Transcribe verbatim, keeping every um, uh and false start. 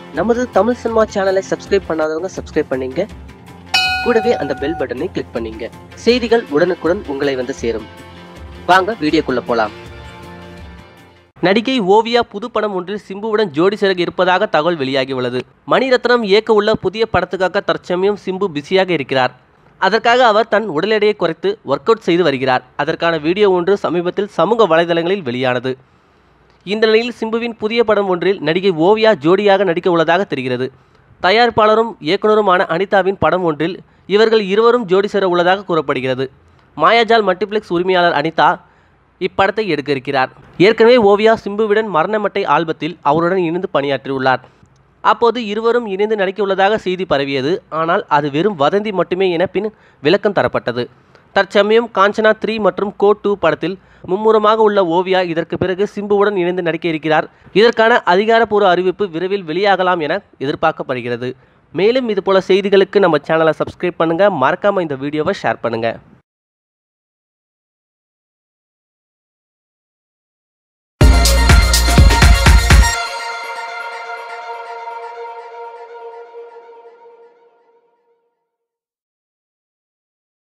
நமது தமிழ் சினிமா சேனலை சப்ஸ்கிரைப் பண்ணாதவங்க சப்ஸ்கிரைப் பண்ணீங்க, கூடவே அந்த பெல் பட்டனை கிளிக் பண்ணீங்க. செய்திகள் உடனுக்குடன் உங்களை வந்து சேரும். வாங்க வீடியோக்குள்ள போலாம். நடிகை ஓவியா புது படம் ஒன்றில் சிம்புவுடன் ஜோடி சேர இருப்பதாக தகவல் வெளியாகியுள்ளது. மணிரத்னம் இயக்க உள்ள புதிய படத்துக்காக தற்சமயம் சிம்பு பிஸியாக இருக்கிறார். அதற்காக அவர் தன் உடல் எடையை குறைத்து ஒர்க் அவுட் செய்து வருகிறார். அதற்கான வீடியோ ஒன்று சமீபத்தில் சமூக வலைதளங்களில் வெளியானது. இந்த நிலையில் சிம்புவின் புதிய படம் ஒன்றில் நடிகை ஓவியா ஜோடியாக நடிக்க உள்ளதாக தெரிகிறது. தயாரிப்பாளரும் இயக்குனருமான அனிதாவின் படம் ஒன்றில் இவர்கள் இருவரும் ஜோடி சேர உள்ளதாக கூறப்படுகிறது. மாயாஜால் மல்டிப்ளெக்ஸ் உரிமையாளர் அனிதா இப்படத்தை எடுக்க இருக்கிறார். ஏற்கனவே ஓவியா சிம்புவுடன் மரணமட்டை ஆல்பத்தில் அவருடன் இணைந்து பணியாற்றியுள்ளார். அப்போது இருவரும் இணைந்து நடிக்க உள்ளதாக செய்தி பரவியது. ஆனால் அது வெறும் வதந்தி மட்டுமே என பின் விளக்கம் தரப்பட்டது. தற்சமயம் காஞ்சனா த்ரீ மற்றும் கோ டூ படத்தில் மும்முரமாக உள்ள ஓவியா இதற்கு பிறகு சிம்புவுடன் இணைந்து நடிக்க இருக்கிறார். இதற்கான அதிகாரப்பூர்வ அறிவிப்பு விரைவில் வெளியாகலாம் என எதிர்பார்க்கப்படுகிறது. மேலும் இதுபோல செய்திகளுக்கு நம்ம சேனலை சப்ஸ்கிரைப் பண்ணுங்க, மறக்காம இந்த வீடியோவை ஷேர் பண்ணுங்க.